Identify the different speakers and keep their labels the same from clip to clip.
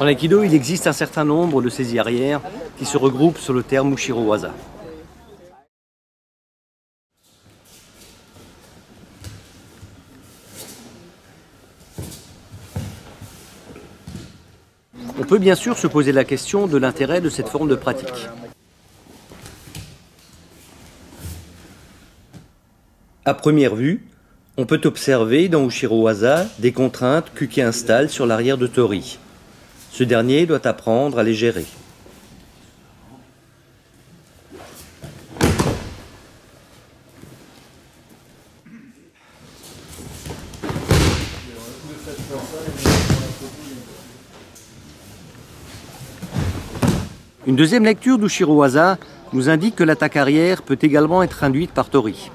Speaker 1: En Aikido, il existe un certain nombre de saisies arrière qui se regroupent sur le terme Ushiro Waza. On peut bien sûr se poser la question de l'intérêt de cette forme de pratique. À première vue, on peut observer dans Ushiro Waza des contraintes qu'Uke installe sur l'arrière de Tori. Ce dernier doit apprendre à les gérer. Une deuxième lecture d'Ushiro Waza nous indique que l'attaque arrière peut également être induite par Tori.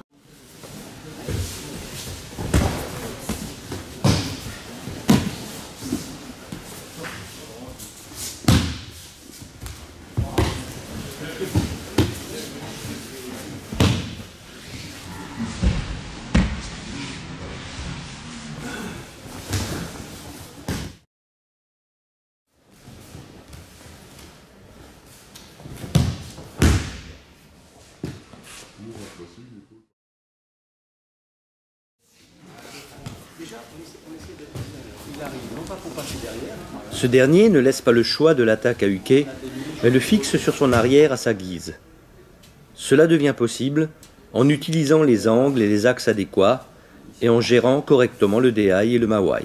Speaker 1: Ce dernier ne laisse pas le choix de l'attaque à Uke, mais le fixe sur son arrière à sa guise. Cela devient possible en utilisant les angles et les axes adéquats et en gérant correctement le Dehai et le Mawai.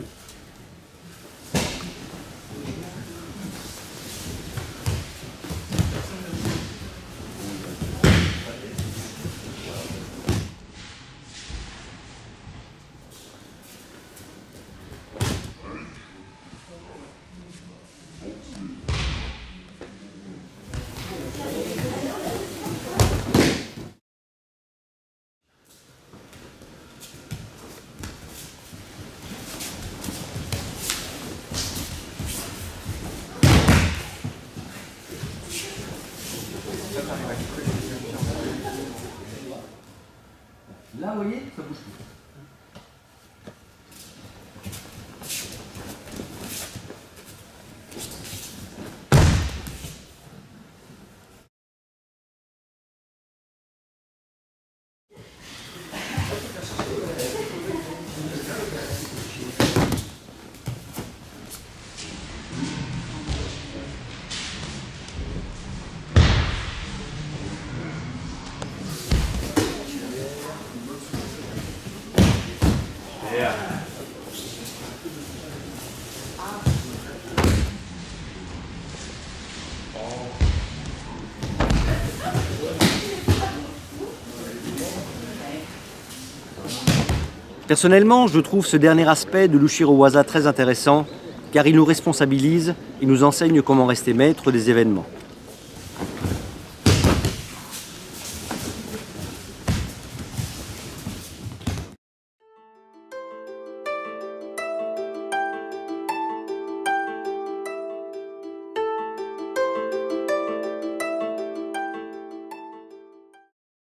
Speaker 1: Là, vous voyez, ça bouge plus. Personnellement, je trouve ce dernier aspect de l'Ushiro Waza très intéressant, car il nous responsabilise et nous enseigne comment rester maître des événements.